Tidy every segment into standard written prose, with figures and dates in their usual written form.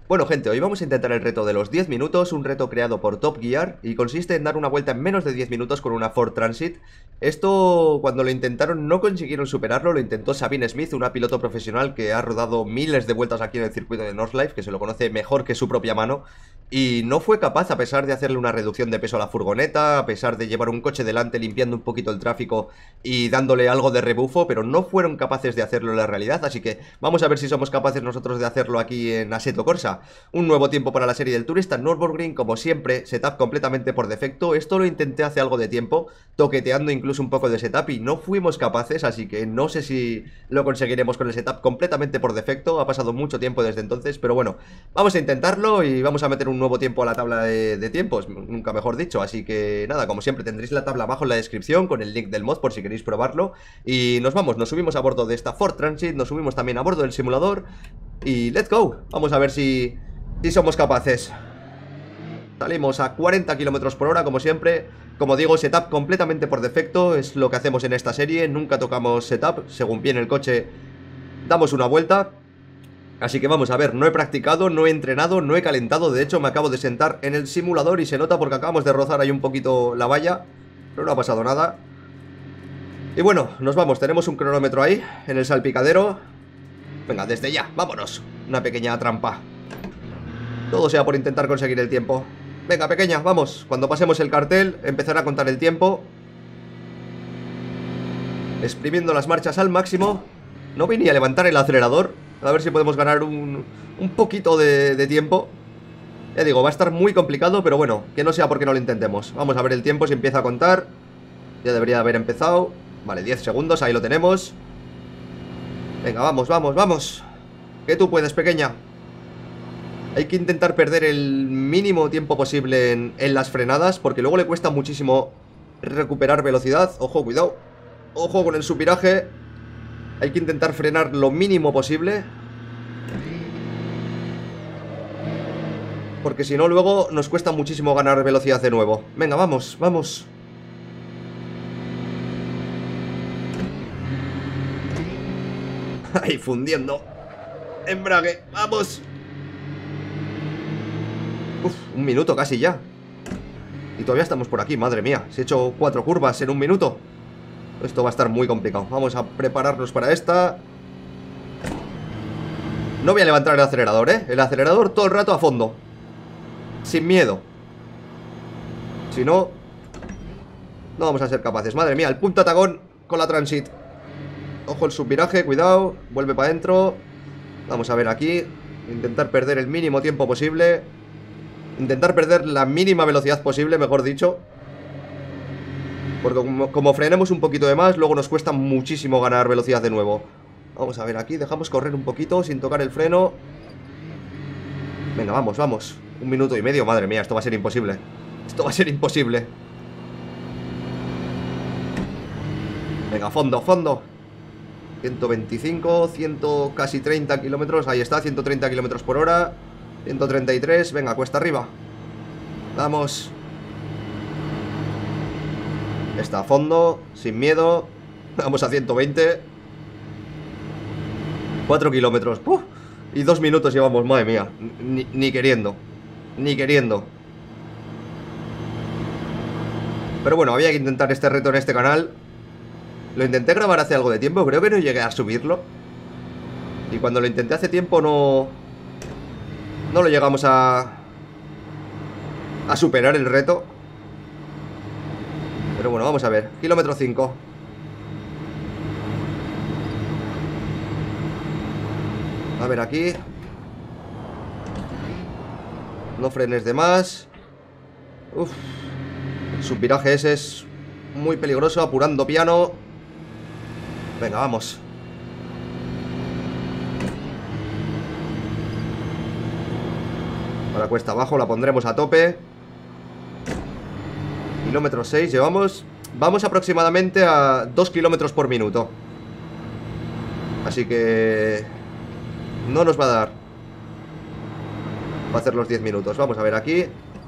Bueno, gente, hoy vamos a intentar el reto de los 10 minutos, un reto creado por Top Gear y consiste en dar una vuelta en menos de 10 minutos con una Ford Transit. Esto, cuando lo intentaron, no consiguieron superarlo, lo intentó Sabine Smith, una piloto profesional que ha rodado miles de vueltas aquí en el circuito de Northlife, que se lo conoce mejor que su propia mano, y no fue capaz, a pesar de hacerle una reducción de peso a la furgoneta, a pesar de llevar un coche delante limpiando un poquito el tráfico y dándole algo de rebufo, pero no fueron capaces de hacerlo en la realidad, así que vamos a ver si somos capaces nosotros de hacerlo aquí en Assetto Corsa. Un nuevo tiempo para la serie del turista en Nürburgring, como siempre, setup completamente por defecto. Esto lo intenté hace algo de tiempo, toqueteando incluso un poco de setup y no fuimos capaces, así que no sé si lo conseguiremos con el setup completamente por defecto. Ha pasado mucho tiempo desde entonces, pero bueno, vamos a intentarlo y vamos a meter un nuevo tiempo a la tabla de tiempos, nunca mejor dicho. Así que nada, como siempre tendréis la tabla abajo en la descripción con el link del mod por si queréis probarlo. Y nos vamos, nos subimos a bordo de esta Ford Transit, nos subimos también a bordo del simulador y let's go. Vamos a ver si somos capaces. Salimos a 40 km por hora, como siempre. Como digo, setup completamente por defecto. Es lo que hacemos en esta serie. Nunca tocamos setup. Según viene el coche, damos una vuelta. Así que vamos a ver, no he practicado, no he entrenado, no he calentado. De hecho, me acabo de sentar en el simulador y se nota porque acabamos de rozar ahí un poquito la valla, pero no ha pasado nada. Y bueno, nos vamos. Tenemos un cronómetro ahí, en el salpicadero. Venga, desde ya, vámonos. Una pequeña trampa. Todo sea por intentar conseguir el tiempo. Venga, pequeña, vamos. Cuando pasemos el cartel, empezará a contar el tiempo. Exprimiendo las marchas al máximo. No vine a levantar el acelerador. A ver si podemos ganar un poquito de tiempo. Ya digo, va a estar muy complicado, pero bueno, que no sea porque no lo intentemos. Vamos a ver el tiempo si empieza a contar. Ya debería haber empezado. Vale, 10 segundos, ahí lo tenemos. Venga, vamos, vamos, vamos. Que tú puedes, pequeña. Hay que intentar perder el mínimo tiempo posible en las frenadas, porque luego le cuesta muchísimo recuperar velocidad. Ojo, cuidado. Ojo con el subviraje. Hay que intentar frenar lo mínimo posible, porque si no luego nos cuesta muchísimo ganar velocidad de nuevo. Venga, vamos, vamos. Ahí, fundiendo. Embrague, vamos. Uf, un minuto casi ya. Y todavía estamos por aquí, madre mía. Se he hecho 4 curvas en un minuto. Esto va a estar muy complicado. Vamos a prepararnos para esta. No voy a levantar el acelerador, ¿eh? El acelerador todo el rato a fondo, sin miedo. Si no, no vamos a ser capaces. Madre mía, el punta tagón con la Transit. Ojo el subviraje, cuidado. Vuelve para adentro. Vamos a ver aquí. Intentar perder el mínimo tiempo posible. Intentar perder la mínima velocidad posible, mejor dicho. Porque como frenemos un poquito de más, luego nos cuesta muchísimo ganar velocidad de nuevo. Vamos a ver aquí, dejamos correr un poquito sin tocar el freno. Venga, vamos, vamos. 1 minuto y medio, madre mía, esto va a ser imposible. Esto va a ser imposible. Venga, fondo, fondo. 125, 100, casi 30 kilómetros. Ahí está, 130 kilómetros por hora. 133, venga, cuesta arriba. Vamos. Está a fondo, sin miedo. Vamos a 120. 4 kilómetros. ¡Puf! Y 2 minutos llevamos, madre mía. Ni queriendo. Ni queriendo. Pero bueno, había que intentar este reto en este canal. Lo intenté grabar hace algo de tiempo. Creo que no llegué a subirlo. Y cuando lo intenté hace tiempo no lo llegamos a superar el reto. Pero bueno, vamos a ver. Kilómetro 5. A ver aquí. No frenes de más. Uf. El subviraje ese es muy peligroso. Apurando piano. Venga, vamos. Ahora cuesta abajo, la pondremos a tope. Kilómetro 6 llevamos. Vamos aproximadamente a 2 kilómetros por minuto. Así que no nos va a dar para hacer los 10 minutos. Vamos a ver aquí.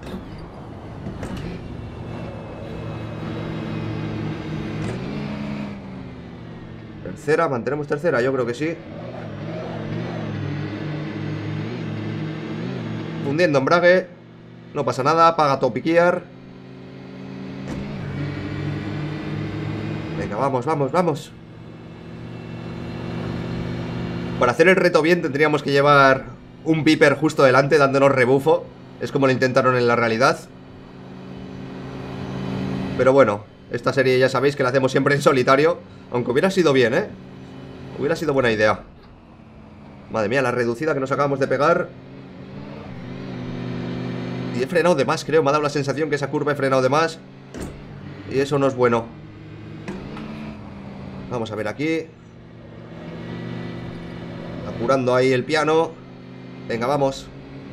Tercera, mantenemos tercera, yo creo que sí. Hundiendo embrague. No pasa nada, apaga Top Gear. Venga, vamos, vamos, vamos. Para hacer el reto bien tendríamos que llevar un Viper justo delante dándonos rebufo. Es como lo intentaron en la realidad. Pero bueno, esta serie ya sabéis que la hacemos siempre en solitario. Aunque hubiera sido bien, ¿eh? Hubiera sido buena idea. Madre mía, la reducida que nos acabamos de pegar. Y he frenado de más, creo. Me ha dado la sensación que esa curva he frenado de más. Y eso no es bueno. Vamos a ver aquí. Apurando ahí el piano. Venga, vamos.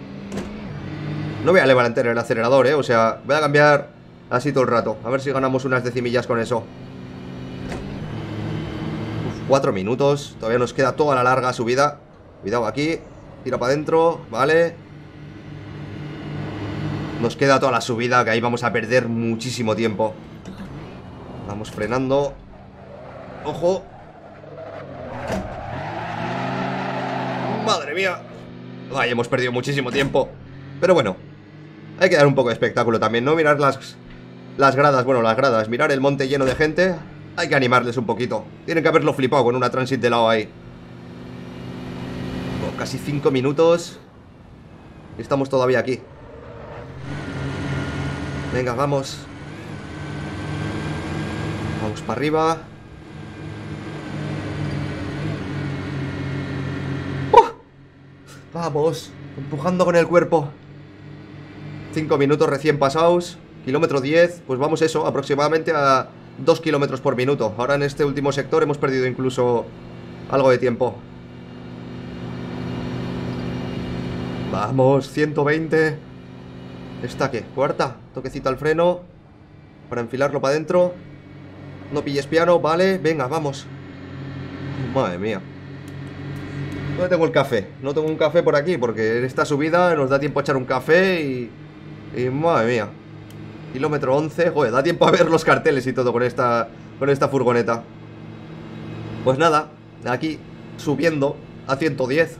No voy a levantar el acelerador, o sea, voy a cambiar así todo el rato. A ver si ganamos unas decimillas con eso. 4 minutos. Todavía nos queda toda la larga subida. Cuidado aquí. Tira para adentro, vale. Nos queda toda la subida, que ahí vamos a perder muchísimo tiempo. Vamos frenando. ¡Ojo! ¡Madre mía! Ay, hemos perdido muchísimo tiempo. Pero bueno, hay que dar un poco de espectáculo también, ¿no? Mirar las gradas, bueno, las gradas. Mirar el monte lleno de gente. Hay que animarles un poquito. Tienen que haberlo flipado con una transit de lado ahí. Oh, casi 5 minutos. Estamos todavía aquí. Venga, vamos. Vamos para arriba. Vamos, empujando con el cuerpo. 5 minutos recién pasados. Kilómetro 10, pues vamos eso, aproximadamente a 2 kilómetros por minuto. Ahora en este último sector hemos perdido incluso algo de tiempo. Vamos, 120. ¿Esta qué? ¿Cuarta? Toquecito al freno para enfilarlo para adentro. No pilles piano, vale, venga, vamos. Madre mía. ¿Dónde tengo el café? No tengo un café por aquí, porque en esta subida nos da tiempo a echar un café y madre mía. Kilómetro 11, joder, da tiempo a ver los carteles y todo con esta furgoneta. Pues nada, aquí subiendo a 110.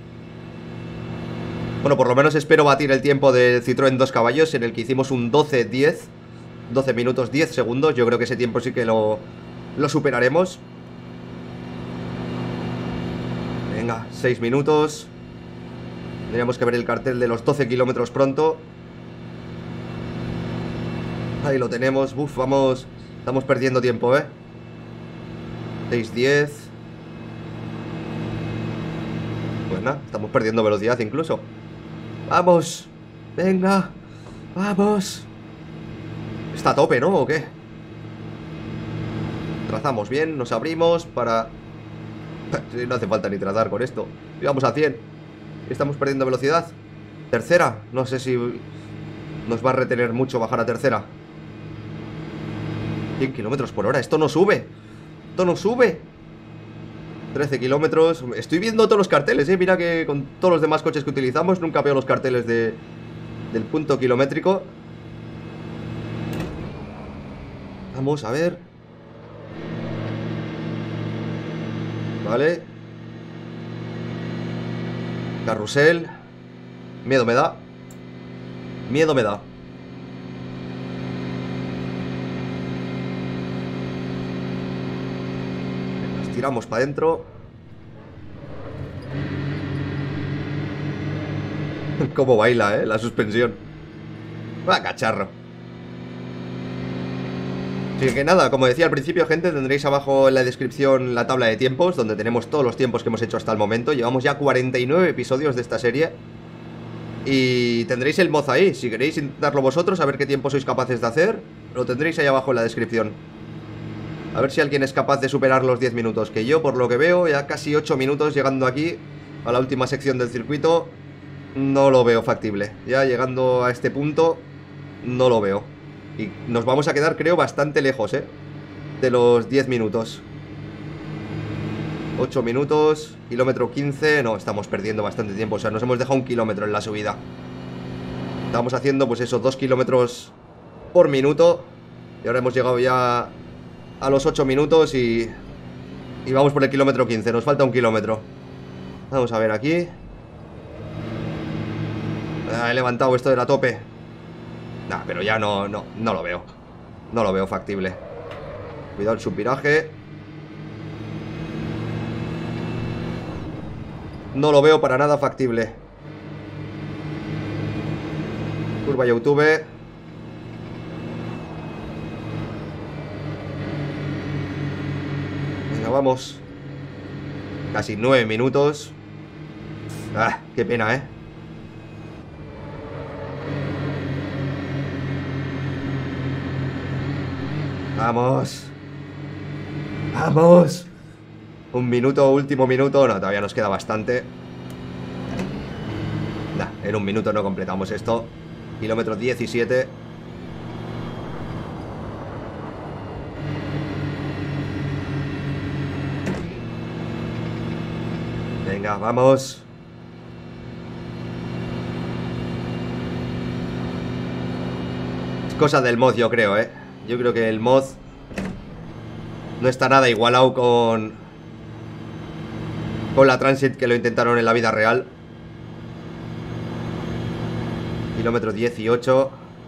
Bueno, por lo menos espero batir el tiempo del Citroën 2 caballos, en el que hicimos un 12-10. 12 minutos 10 segundos, yo creo que ese tiempo sí que lo superaremos. Venga, 6 minutos. Tendríamos que ver el cartel de los 12 kilómetros pronto. Ahí lo tenemos. Uf, vamos. Estamos perdiendo tiempo, 6:10. Pues nada, estamos perdiendo velocidad incluso. ¡Vamos! ¡Venga! ¡Vamos! Está a tope, ¿no? ¿O qué? Trazamos bien, nos abrimos para... No hace falta ni trazar con esto. Y vamos a 100. Estamos perdiendo velocidad. Tercera. No sé si nos va a retener mucho bajar a tercera. 100 kilómetros por hora. Esto no sube. Esto no sube. 13 kilómetros. Estoy viendo todos los carteles, Mira que con todos los demás coches que utilizamos nunca veo los carteles del punto kilométrico. Vamos a ver. Vale. Carrusel. Miedo me da. Miedo me da. Nos tiramos para adentro. Cómo baila, la suspensión. Va, cacharro. Así que nada, como decía al principio, gente, tendréis abajo en la descripción la tabla de tiempos, donde tenemos todos los tiempos que hemos hecho hasta el momento. Llevamos ya 49 episodios de esta serie. Y tendréis el mod ahí. Si queréis intentarlo vosotros, a ver qué tiempo sois capaces de hacer, lo tendréis ahí abajo en la descripción. A ver si alguien es capaz de superar los 10 minutos. Que yo, por lo que veo, ya casi 8 minutos llegando aquí a la última sección del circuito, no lo veo factible. Ya llegando a este punto, no lo veo. Y nos vamos a quedar, creo, bastante lejos, de los 10 minutos. 8 minutos, kilómetro 15. No, estamos perdiendo bastante tiempo. O sea, nos hemos dejado 1 kilómetro en la subida. Estamos haciendo, pues eso, 2 kilómetros por minuto. Y ahora hemos llegado ya a los 8 minutos y vamos por el kilómetro 15. Nos falta 1 kilómetro. Vamos a ver aquí. He levantado esto de la tope. Nah, pero ya no lo veo. No lo veo factible. Cuidado el subviraje. No lo veo para nada factible. Curva YouTube. Venga, vamos. Casi 9 minutos. Ah, qué pena, ¿eh? Vamos. Vamos. Un minuto, último minuto. No, todavía nos queda bastante. Nah, en un minuto no completamos esto. Kilómetro 17. Venga, vamos. Es cosa del mod, yo creo, ¿eh? Yo creo que el mod no está nada igualado con la Transit, que lo intentaron en la vida real. Kilómetro 18.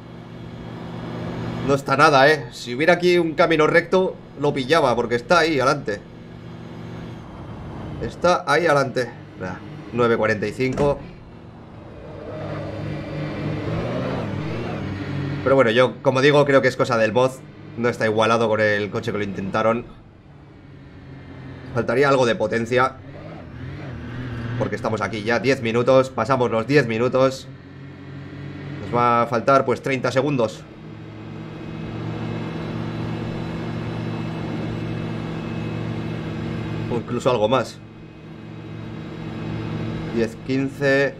No está nada, ¿eh? Si hubiera aquí un camino recto, lo pillaba, porque está ahí adelante. Está ahí adelante. 9:45. Pero bueno, yo, como digo, creo que es cosa del mod. No está igualado con el coche que lo intentaron. Faltaría algo de potencia, porque estamos aquí ya 10 minutos. Pasamos los 10 minutos. Nos va a faltar pues 30 segundos. O incluso algo más. 10, 15...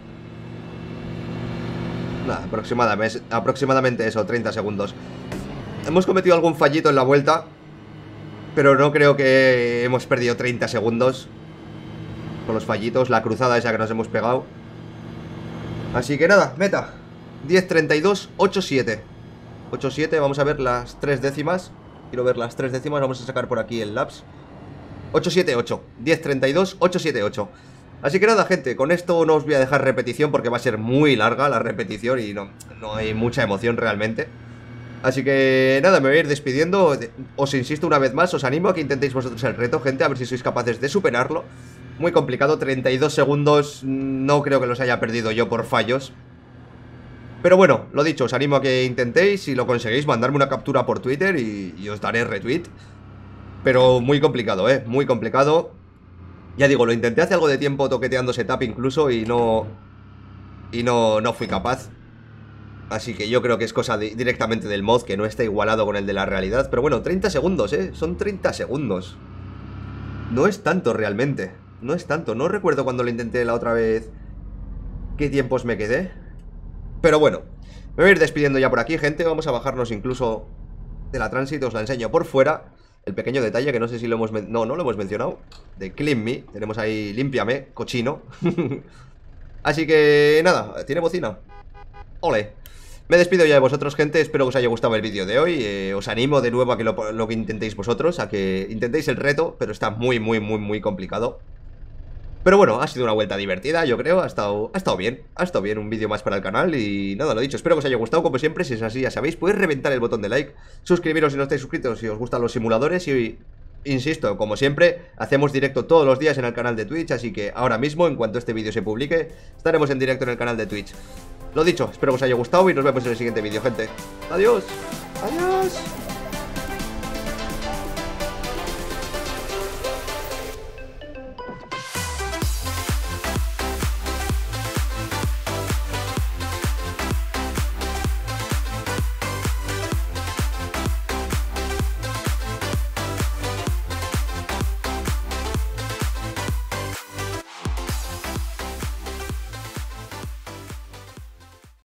Nada, aproximadamente eso, 30 segundos. Hemos cometido algún fallito en la vuelta, pero no creo que hemos perdido 30 segundos con los fallitos, la cruzada esa que nos hemos pegado. Así que nada, meta 10:32, 8:7. 8:7, vamos a ver las 3 décimas. Quiero ver las 3 décimas, vamos a sacar por aquí el laps. 8:78, 10:32, 8:78. Así que nada, gente, con esto no os voy a dejar repetición porque va a ser muy larga la repetición y no hay mucha emoción realmente. Así que nada, me voy a ir despidiendo. Os insisto una vez más, os animo a que intentéis vosotros el reto, gente, a ver si sois capaces de superarlo. Muy complicado, 32 segundos, no creo que los haya perdido yo por fallos. Pero bueno, lo dicho, os animo a que intentéis. Si lo conseguís, mandarme una captura por Twitter y os daré retweet. Pero muy complicado, muy complicado. Ya digo, lo intenté hace algo de tiempo toqueteando setup incluso y no fui capaz. Así que yo creo que es cosa directamente del mod, que no está igualado con el de la realidad. Pero bueno, 30 segundos, son 30 segundos. No es tanto realmente. No es tanto, no recuerdo cuando lo intenté la otra vez qué tiempos me quedé. Pero bueno, me voy a ir despidiendo ya por aquí, gente. Vamos a bajarnos incluso de la Transit, os la enseño por fuera. El pequeño detalle que no sé si lo hemos... no lo hemos mencionado. De Clean Me. Tenemos ahí límpiame, cochino. Así que nada, tiene bocina. Ole. Me despido ya de vosotros, gente. Espero que os haya gustado el vídeo de hoy. Os animo de nuevo a que lo que intentéis vosotros. A que intentéis el reto, pero está muy complicado. Pero bueno, ha sido una vuelta divertida, yo creo. Ha estado bien. Ha estado bien, un vídeo más para el canal. Y nada, lo dicho, espero que os haya gustado. Como siempre, si es así, ya sabéis, podéis reventar el botón de like, suscribiros si no estáis suscritos, si os gustan los simuladores. Y insisto, como siempre, hacemos directo todos los días en el canal de Twitch. Así que ahora mismo, en cuanto este vídeo se publique, estaremos en directo en el canal de Twitch. Lo dicho, espero que os haya gustado y nos vemos en el siguiente vídeo, gente. Adiós. Adiós.